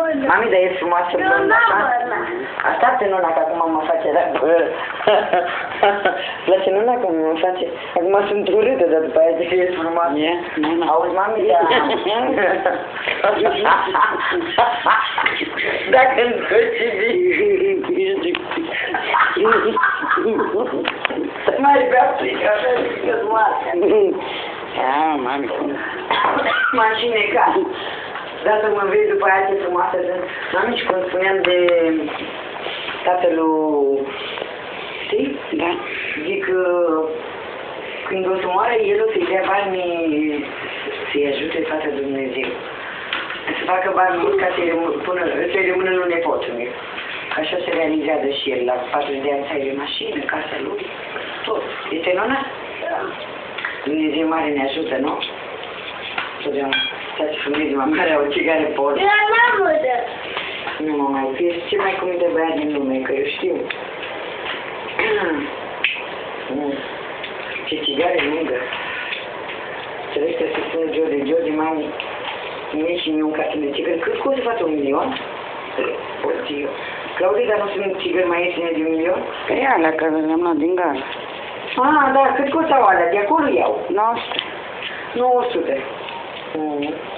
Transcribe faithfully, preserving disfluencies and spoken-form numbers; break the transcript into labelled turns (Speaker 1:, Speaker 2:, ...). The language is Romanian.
Speaker 1: Mami, dar e frumoasă blondă, așa? Așteaptă Nuna, că acum mă face rău. Place Nuna cum mă face? Acum sunt urâtă, dar după aia zic că ești frumoasă. Auzi, mami, da... Dacă îmi scoți vii... Mai bea frică, așa zic-o-ți moartea.
Speaker 2: Ah, mami.
Speaker 1: M-am și necat. Dar să mă vezi după aia ce frumoasă sunt. Mami, și când spuneam de tatălui, știi?
Speaker 2: Da.
Speaker 1: Zic că când o să moară, el o să-i dea banii să-i ajute față de Dumnezeu. Să facă bani mulți ca să-i rămână, să rămână lui nepotul meu. Așa se realizează și el. La patruzeci de ani să aibă mașină, casa lui, tot. Este Nona? Da. Dumnezeu mare ne ajută, nu? Totdeauna. Stați frumos, mă care au țigare por.
Speaker 3: Eu n-am văzut.
Speaker 1: Nu mă mai fie ce mai cum de băiat din lume, că eu știu. Ce țigare lungă. Înțelegi că se spune George, George, mami, mie și mie un carton de țigări. Cât costă față un milion? O țigă. Claudia, dar nu sunt țigări mai ieftine de un milion?
Speaker 2: Pe alea, că le-am luat din gara.
Speaker 1: Ah, da, cât costau alea? De acolo iau.
Speaker 2: nouă sute.
Speaker 1: nouă sute. Mm.